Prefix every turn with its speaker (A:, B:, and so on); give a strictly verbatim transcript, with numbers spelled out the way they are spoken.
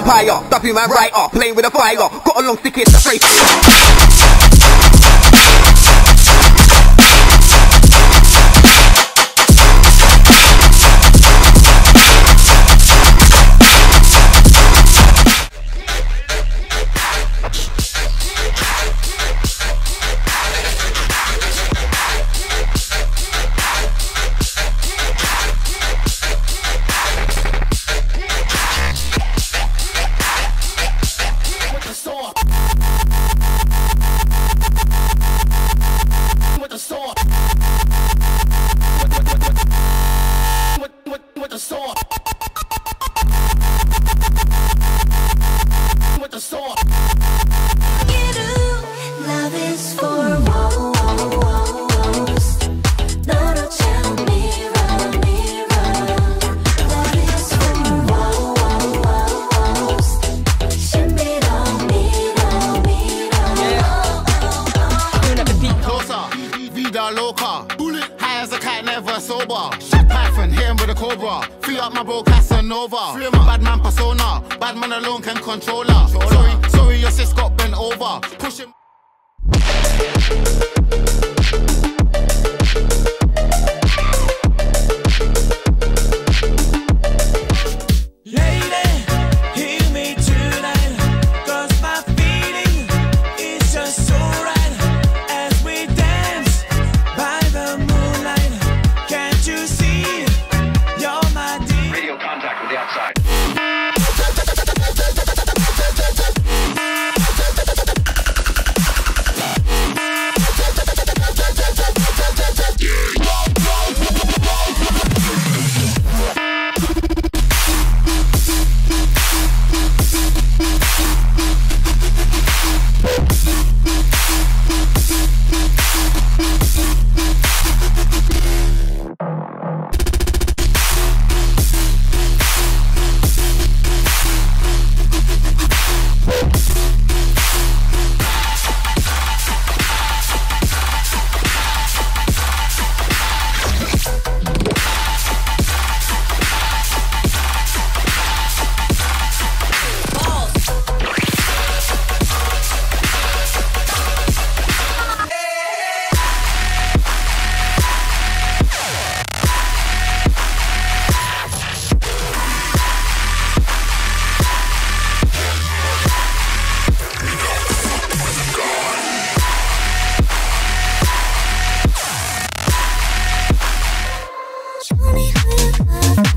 A: vampire, stopping my writer, playing with a fire. Got a long stick, it's a straight.
B: Loca, high as a cat, never sober. Shit Python, hit him with a cobra. Free up my bro Casanova. Free my bad man persona. Bad man alone can control her. Sorry, sorry, your sis got bent over. Push him.
C: Show me who you are.